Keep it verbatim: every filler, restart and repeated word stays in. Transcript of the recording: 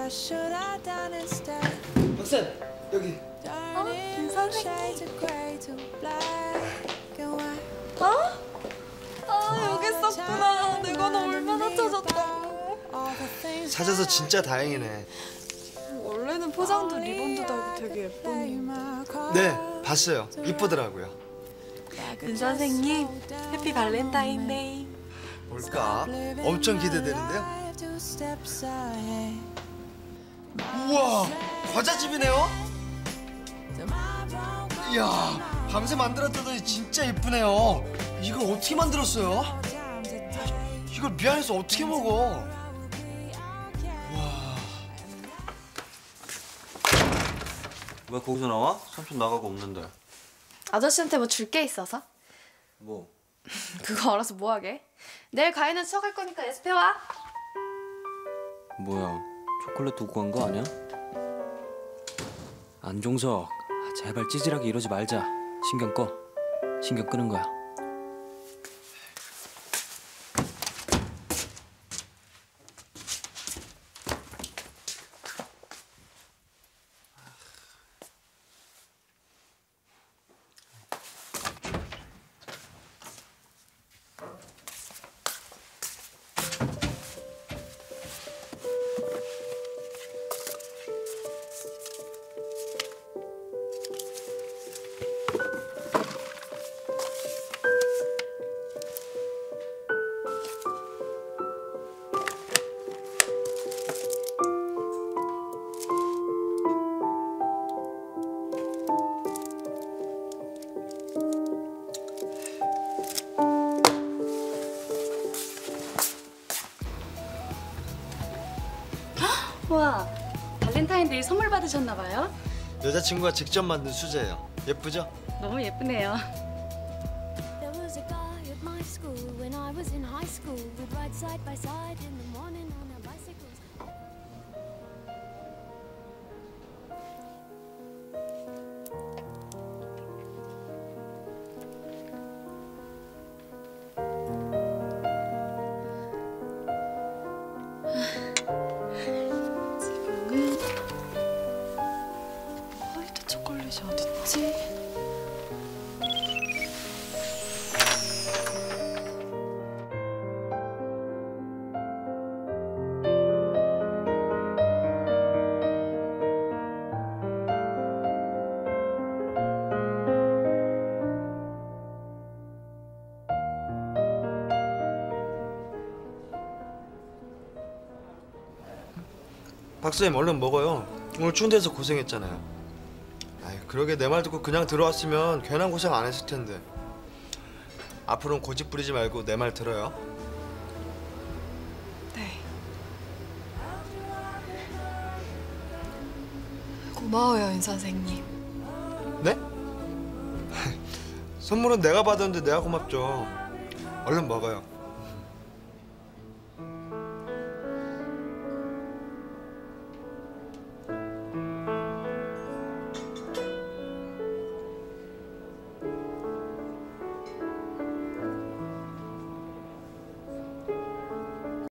박쌤 여기. 어? 윤 선생님. 어? 아 여기 있었구나. 내가 너 얼마나 찾았다고. 찾아서 진짜 다행이네. 원래는 포장도 리본도 달고 되게 예뻤는데. 네 봤어요. 이쁘더라고요. 윤 선생님 해피 발렌타인데이. 뭘까? 엄청 기대되는데요. 우와 과자집이네요. 이야 밤새 만들었더니 진짜 예쁘네요. 이걸 어떻게 만들었어요? 이걸 미안해서 어떻게 먹어? 와. 왜 거기서 나와? 삼촌 나가고 없는데. 아저씨한테 뭐 줄 게 있어서? 뭐? 그거 알아서 뭐하게? 내일 가인은 수학할 거니까 연습해와. 뭐야? 초콜릿 두고 간 거 아니야? 안종석, 제발 찌질하게 이러지 말자. 신경 꺼. 신경 끄는 거야. 와, 발렌타인데이 선물 받으셨나 봐요? 여자친구가 직접 만든 수제예요. 예쁘죠? 너무 예쁘네요. There was a guy at my school when I was in high school. We'd ride side by side in the morning on our bicycles. 화이트 초콜릿이 어딨지? 박사님 얼른 먹어요. 오늘 추운 데서 고생했잖아요. 아이, 그러게 내 말 듣고 그냥 들어왔으면 괜한 고생 안 했을 텐데. 앞으로는 고집 부리지 말고 내 말 들어요. 네. 고마워요, 윤 선생님. 네? 선물은 내가 받았는데 내가 고맙죠. 얼른 먹어요.